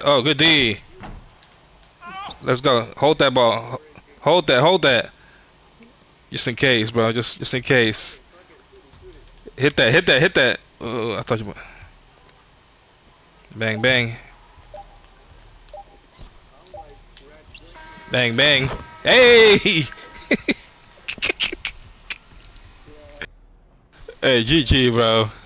Oh, good D. Let's go. Hold that ball. Hold that. Hold that. Just in case, bro. Just in case. Hit that. Hit that. Hit that. I thought you. Bang bang. Bang bang. Hey. Hey, GG, bro.